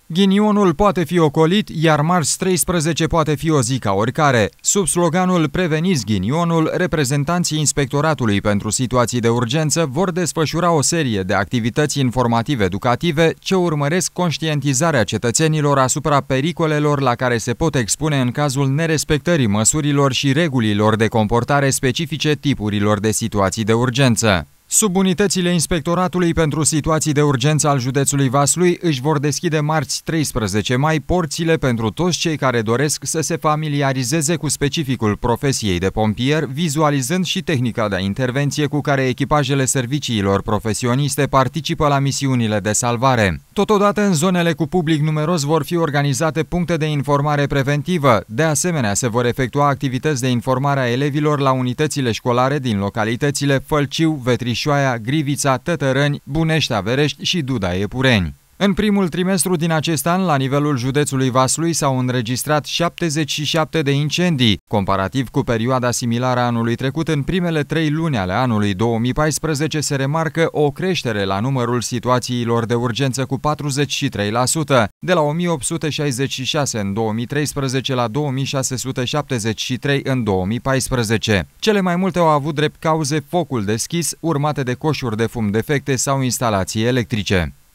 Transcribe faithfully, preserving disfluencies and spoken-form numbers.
Ghinionul poate fi ocolit, iar marți treisprezece poate fi o zi ca oricare. Sub sloganul Preveniți ghinionul, reprezentanții Inspectoratului pentru Situații de Urgență vor desfășura o serie de activități informativ-educative ce urmăresc conștientizarea cetățenilor asupra pericolelor la care se pot expune în cazul nerespectării măsurilor și regulilor de comportare specifice tipurilor de situații de urgență. Subunitățile Inspectoratului pentru Situații de Urgență al județului Vaslui își vor deschide marți treisprezece mai porțile pentru toți cei care doresc să se familiarizeze cu specificul profesiei de pompier, vizualizând și tehnica de intervenție cu care echipajele serviciilor profesioniste participă la misiunile de salvare. Totodată, în zonele cu public numeros vor fi organizate puncte de informare preventivă. De asemenea, se vor efectua activități de informare a elevilor la unitățile școlare din localitățile Fălciu, Vetrișoaia, Grivița, Tătărăni, Bunești, Averești și Duda-Epureni. În primul trimestru din acest an, la nivelul județului Vaslui s-au înregistrat șaptezeci și șapte de incendii, comparativ cu perioada similară anului trecut. În primele trei luni ale anului două mii paisprezece se remarcă o creștere la numărul situațiilor de urgență cu patruzeci și trei la sută, de la o mie opt sute șaizeci și șase în două mii treisprezece la două mii șase sute șaptezeci și trei în două mii paisprezece. Cele mai multe au avut drept cauze focul deschis, urmate de coșuri de fum defecte sau instalații electrice.